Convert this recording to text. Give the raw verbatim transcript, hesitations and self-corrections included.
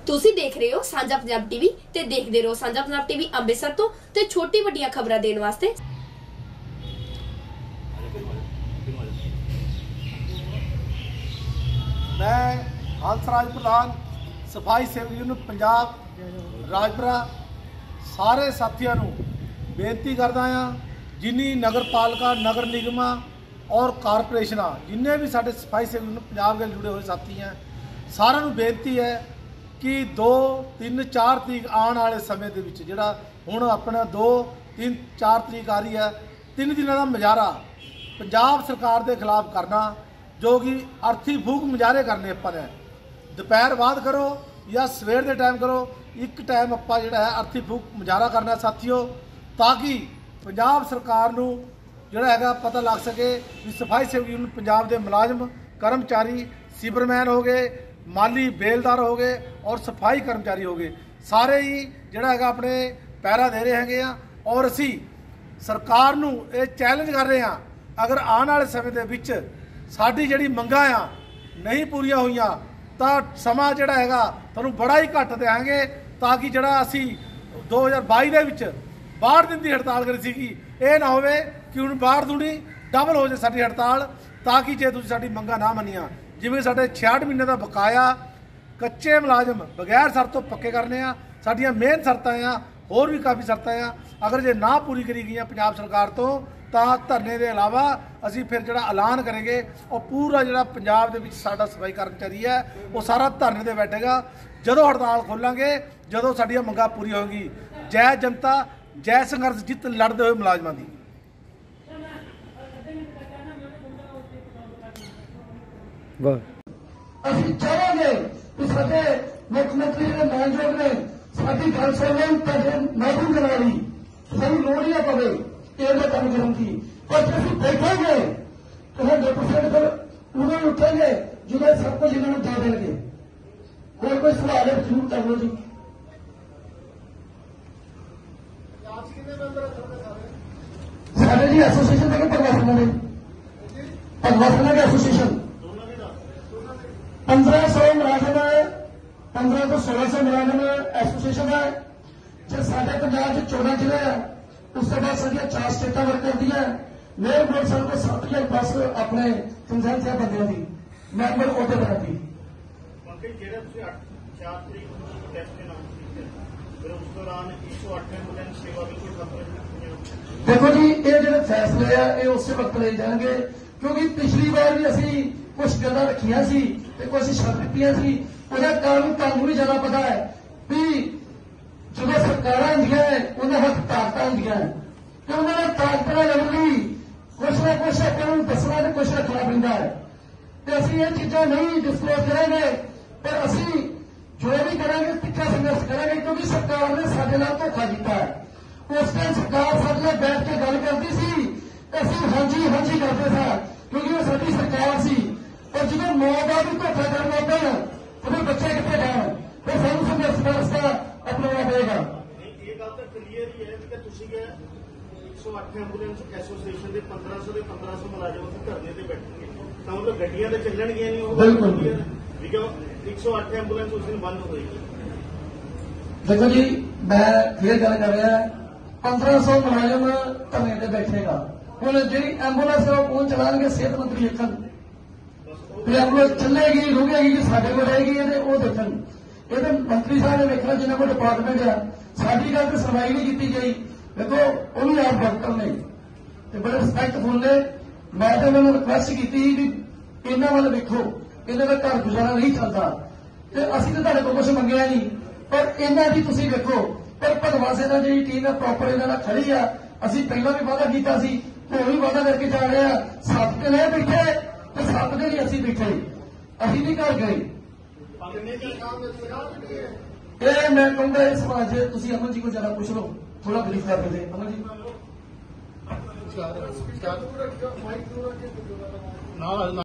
ਤੁਸੀਂ देख रहे हो ਸਾਂਝਾ ਪੰਜਾਬ टीवी ਤੇ देखते रहो ਸਾਂਝਾ ਪੰਜਾਬ टीवी ਅੰਮ੍ਰਿਤਸਰ ਤੋਂ ਤੇ ਛੋਟੀ ਵੱਡੀਆਂ ਖਬਰਾਂ ਦੇਣ ਵਾਸਤੇ। मैं हंसराज प्रधान सफाई सेवक यूनियन पंजाब राजपुरा सारे साथियों को बेनती करदा हाँ, जिन्नी नगर पालिका नगर निगम और कारपोरेशन जिन्हें भी साढ़े सफाई सेवक यूनियन पंजाब के जुड़े हुए साथी हैं, सारों को बेनती है कि दो तीन चार तरीक आने वाले समय के विच जिहड़ा हुण अपना दो तीन चार तरीक आ रही है, तीन दिनों का मुजाहरा पंजाब सरकार के खिलाफ करना, जो कि अर्थी फूक मुजाहरे करने अपन है। दोपहर बाद करो या सवेर के टाइम करो, एक टाइम अपा जिहड़ा है अर्थी फूक मुजाहरा करना साथियों, ताकि पंजाब सरकार नूं जिहड़ा हैगा पता लग सके कि सफाई सेवक यूनियन पंजाब के मुलाजम कर्मचारी सीबरमैन हो गए, माली बेलदार हो गए और सफाई कर्मचारी हो गए, सारे ही जिहड़ा हैगा अपने पैरा दे रहे हैं। और असी सरकार नूं ये चैलेंज कर रहे हैं, अगर आने वाले समय के विच साडी जिहड़ी मंगां आ नहीं पूरीआं होईआं तां समा जिहड़ा हैगा तुहानूं बड़ा ही घट देंगे, ताकि जिहड़ा असी दो हज़ार बाई दे विच बाहठ दिन की हड़ताल करी सीगी, ये ना होवे कि हुण बाहठ दूनी डबल हो जाए साडी हड़ताल, ताकि जे तुसीं साडी मंगां ना मन्नियां, जिवें साडे छियासठ महीने का बकाया कच्चे मुलाजम बगैर शर्त तो पक्के करने आ, साडियां मेन शर्तां आ, होर भी काफ़ी शर्तां आ, अगर जे ना पूरी करी गई पंजाब सरकार तो तां धरने के अलावा असी फिर जो ऐलान करेंगे और पूरा जो पंजाब के साडा सफाई कर्मचारी है वो सारा धरने से बैठेगा। जदों हड़ताल खोलांगे जदों साडियां मंगां पूरी होगी। जय जनता जय संघर्ष जित लड़ते हुए मुलाजमां दी। ਅਸੀਂ ਚਾਹਾਂਗੇ ਕਿ ਸਾਡੇ ਮੁੱਖ ਮੰਤਰੀ ਦੇ ਮਾਨਯੋਗ ਨੇ ਸਾਡੀ ਗੱਲ ਸੁਣਨ ਤੇ ਨਾਗੂ ਕਰਾਈ, ਸਾਨੂੰ ਲੋੜ ਹੀ ਨਾ ਪਵੇ ਇਹਦਾ ਕੰਮ ਕਰਨ ਦੀ, ਪਰ ਅਸੀਂ ਬੈਠਾਂਗੇ ਤੁਹਾਡੇ ਪ੍ਰਸ਼ਾਸਨ ਫਿਰ ਉਹਨਾਂ ਨੂੰ ਉੱਠਾਂਗੇ ਜਿਹੜੇ ਸਭ ਕੁਝ ਇਹਨਾਂ ਨੂੰ ਦੇ ਦੇਣਗੇ। ਹੋਰ ਕੋਈ ਸਵਾਲ ਹੈ ਜ਼ਰੂਰ ਕਰ ਲਓ ਜੀ। ਸਾਡੇ ਜੀ ਐਸੋਸੀਏਸ਼ਨ ਦੇ ਪ੍ਰਵਾਸੀਆਂ ਦੇ ਪ੍ਰਵਾਸੀਆਂ ਦੇ ਐਸੋਸੀਏਸ਼ਨ पंद्रह सौ मुलाजम है, पंद्रह सौ सोलह सौ मुलाजम एसोसीएशन है जो साढ़े पंजाब चौदह जिले है, उस बाद साढ़िया चार स्टेटा वर्क करती है। मेरे को साढ़े सत्त हजार बस अपने कंसर्न से बंदे की मैंबर अहदे पर थी। देखो जी ये जो फैसले है ये उस वक्त ले जाएंगे, क्योंकि पिछली बार भी असी कुछ गल्लां रखियां सी ते कुछ छड्ड दित्तियां सी। उहदा कारण तुहानूं भी ज्यादा पता है भी जो सरकारां हुंदियां ने उहदे हत्थ ताकतां हुंदियां ते उहनां ने ताकतां लैण लई कुछ ना कुछ आपां नूं दस्सना ते कुछ रखना पैंदा है। ते असीं ये चीज़ां नहीं डिस्कलोज करांगे, पर असीं जो भी करांगे तिक्खा संघर्ष करांगे, क्योंकि सरकार ने साडे नाल धोखा कीता है। उस टाइम सरकार साडे नाल बैठ के गल करदी सी ते असीं हांजी हांजी करदे सां, क्योंकि वो साडी सरकार सी। और जो माँ बाप भी धोखा करना पैन तो फिर बच्चे कितने जान, फिर सानू संघर्ष का रास्ता अपनाना पड़ेगा। ये गल तो क्लीयर ही है कि तुसीं एक सौ अठ एंबूलेंस एसोसीएशन के पंद्रह सौ के पंद्रह सौ मुलाजम उत्थे धरने ते बैठणगे, तां मतलब गड्डियां तो चलणगियां नहीं, बिल्कुल एक सौ अठ एंबूलेंस उस दिन बंद होएगी। देखो जी मैं फिर गल कर रहा पंद्रह सौ मुलाजम धरने ते बैठेगा, हुण जिहड़ी एंबूलेंस है वो चलाएंगे सेहत मंत्री लिखन एंबूलेंस चलेगी रुकेगी कि साढ़े को रहेगी वो देखन, ये मंत्री साहब ने देखना जिन्होंने को डिपार्टमेंट है। साड़ी गल तो सुनवाई नहीं की गई, देखो उन्होंने आप वर्कर ने बड़े रिस्पैक्टफुल ने, मैं तो उन्होंने रिक्वेस्ट की कि इन्हों वाल देखो, इन्हों का घर गुजारा नहीं चलता, असं तो तुहाडे कोल कुछ मंगया नहीं, पर इन्हों की तुसीं देखो। पर भगवा सेना जी टीम है प्रॉपर इन्होंने खड़ी है, असीं पहला भी वादा किया सी, हुण भी वादा करके जा रहे हैं, सत्त दिन नहीं बैठे तो सत्त दिन ही असीं बैठे, असीं नहीं घर गए। ये मैं कहूँगा इस समाज तुसीं अमन जी को जरा पूछ लो, थोड़ा ब्रीफ कर दे अमन जी।